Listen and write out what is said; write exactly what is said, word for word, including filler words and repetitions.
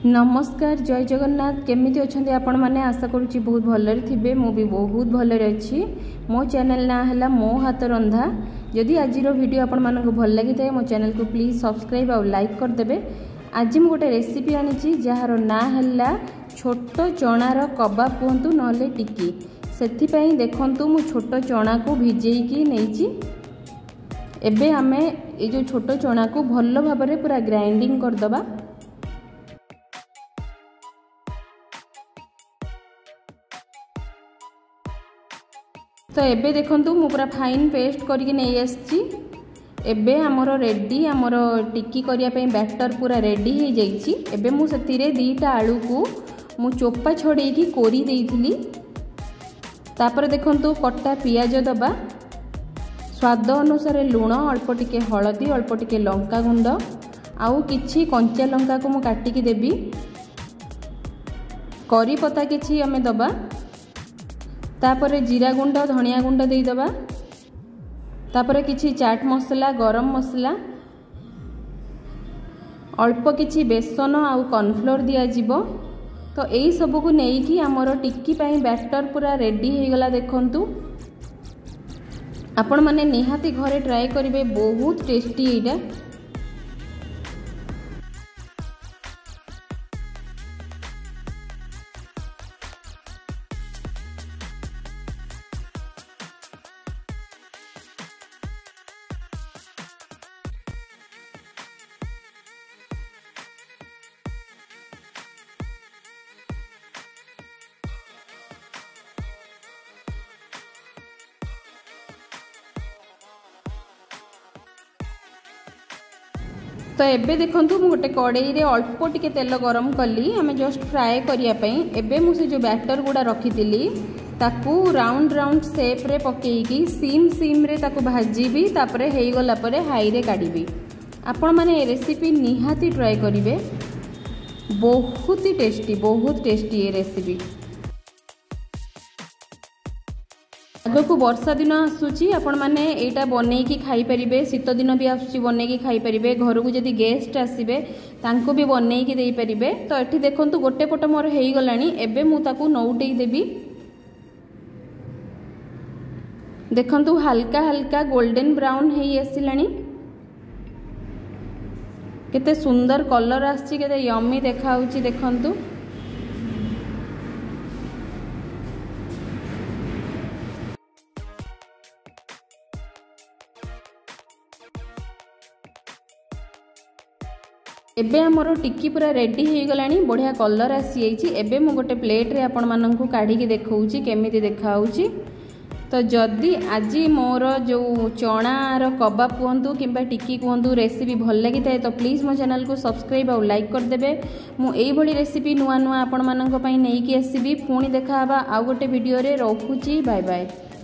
नमस्कार जय जगन्नाथ केमिति अछंती आपण माने आशा करूची बहुत भलरे थिबे मो भी बहुत भलरे अछि। मो चैनल ना हला मो हाथ रंधा। जदि आजिरो वीडियो आपण मानक भल लागि थाए मो चैनल को प्लीज सब्सक्राइब और लाइक कर देबे। आज मु गोटे रेसिपी आनिची जहार ना हला छोट चणार कबाब कहंतु नले टिक्की। सेथि पई देखंतु मु छोट चना को भिजेई की नेची। एबे आमे ए जो छोट चना को भल्लो भाबरे पूरा ग्राइंडिंग कर दबा। तो एबे देखंतु मु पूरा फाइन पेस्ट करके नहीं आछि। एबे हमरो रेडी हमरो टिक्की करिया पे बैटर पूरा रेडी हो जाइछि। एबे मु सतिरे दीटा आलू को मु चोपा छोड़े की कोरी देइथिली। तापर देखंतु कट्टा पियाज दबा, स्वाद अनुसार लूण, अल्प टिके हळदी, अल्प टिके लंका गुंड आउ किछि कंचा लंका को मु काटी की देबी। करी पत्ता किछि हमें दबा। तापर जीरा गुंड, धनिया गुंड दे दबा। तापर किछि चाट मसला, गरम मसला, अल्प किछि बेसन आउ कॉर्नफ्लोर दिया जिवो। तो एई सब को नेई कि हमरो टिक्की पई बैटर पूरा रेडी हे गला। देखंतु आपण माने निहाती घरे ट्राई करिवे, बहुत टेस्टी एटा। तो एबे देखंतु मु गोटे कड़ाई रे अल्प टिके तेल गरम कली हमें जस्ट फ्राए करिया पई। एबे मु से जो बैटर गुडा रखितिली ताकू राउंड राउंड शेप रे पकेईकी सिम सिम रे ताकू भाजीबी। तापरे हेई गला परे हाई रे काढीबी। आपण माने ए रेसिपी निहाती ट्राई करिवे, बहुत ही टेस्टी बहुत टेस्टी ए रेसिपी। आगको वर्षा दिन आसूची, आपण माने एटा बनै की खाई परिबे। शीत दिन भी आसूची, बनै की खाई परिबे। घर को जदी गेस्ट आसीबे तांको भी बनै की देई परिबे। तो एठी देखंतु गोटे पट मोर हेई गलानी। एबे मु ताकू नौटेई देबी। देखंतु हल्का हल्का गोल्डन ब्राउन हेई आसिलानी। केते सुंदर कलर आछि, केते यम्मी देखा होची। देखंतु एबे हमरो टिक्की पूरा रेडी हो गलानी, बढ़िया कलर आसी जाइछि। एबे मु गोटे प्लेट रे आपण माननकु काढी के देखौछि केमिति देखा होछि। तो जदि आज मोर जो चना रो कबाब कहंतु किंबा टिक्की कहंतु रेसिपी भल लागि थाए तो प्लीज मो चैनल को सब्सक्राइब और लाइक कर देबे। मु एई भली रेसिपी नुआ नुआ आपण माननक पई नेई की आसीबी। पुणी देखा हबा आ गोटे वीडियो रे। रखुछि, बाय बाय।